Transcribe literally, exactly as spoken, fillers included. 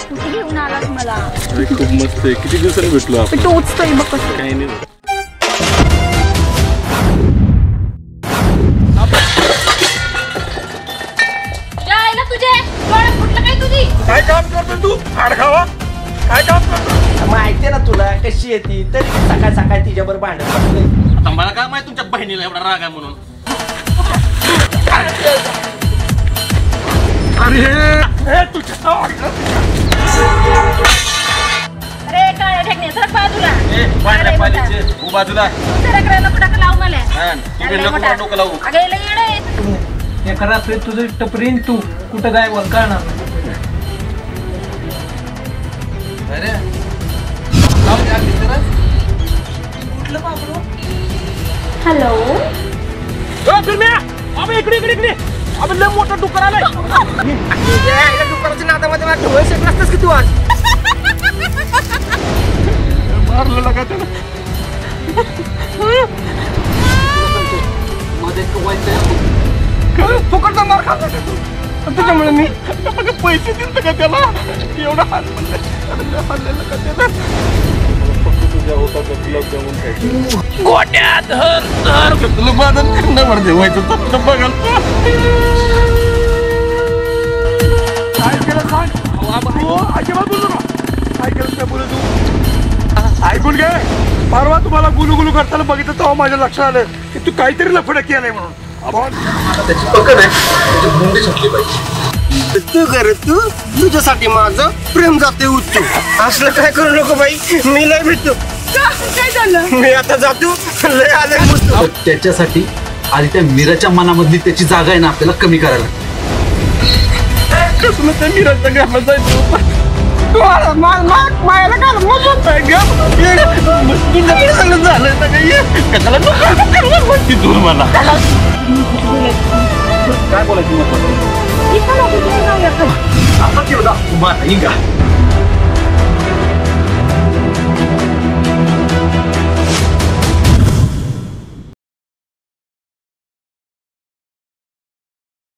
कुठे घेऊन आलास मला? अरे खूप मस्त आहे, किती दिवसांनी भेटलो आपण. टोचतोय बघ कसं. काही नाही. जायला तुझे डोळे फुटलं काय तुझी? काय काम करतो तू? हाड खावा. काय काम करतो? माहितीये ना तुला कशी येते तरी सकाळ सकाळ तिच्याबरोबर भांडण पडतंय. आता मला काय माहिती तुमच्या बहिणीला एवढा राग आहे म्हणून. अरे हे तुझ्या अरे काय ठेकणे सरक बाजूला. ए वाटल्या पालीचे तू बाजूला. सरक रे नको टाका लावू मला. हा तू बी नको डोकं लावू. अगं येलं येडे. एका रात्री तुझं टपरीन तू कुठं काय बोल कळणार. अरे कुठलं बाबू? हॅलो. अबे इकडे इकडे इकडे. अबे लय मोठं डुक्कर आलंय. या डुकराच्या नादामध्ये मला ढोळ शेक नसतंस की तू आज. मारलं लगा त्याला. मध्ये कवायचं फुकटचा मार खाल्ला तू. त्याच्यामुळे मी पैसे दिले का त्याला एवढा हात म्हणलं हाणलेलं का त्याला. फक्त तुझ्या होता गुलाबजामुन खायचं. गोट्या धर धर तुला माझं कंडावर जेवायचं तर बघाल काय केलं सांग. अजिबात बोलू नका. काय केलं काय बोलू तू. ऐकून घे. परवा तुम्हाला गुलू गुलू करताना बघितलं तेव्हा माझ्या लक्षात आलं की तू काहीतरी लफडं केलंय म्हणून. त्याची पकड आहे त्याची मुंडी सुटली पाहिजे. तू कर तू तुझ्यासाठी माझं प्रेम जाते उच्च. असलं काय करू नको बाई. मी लय भेटतो. काय झालं? मी आता जातो लय आले मुतो. त्याच्यासाठी आधी त्या मीराच्या मनामधली त्याची जागा आहे ना आपल्याला कमी करायला. कसलं त्या मीराच्या घरात जायचं. मायाला काल मजूत झालं कशाला दूर मला काय बोलायची इथं नको तुम्ही जाऊया. आता केवढा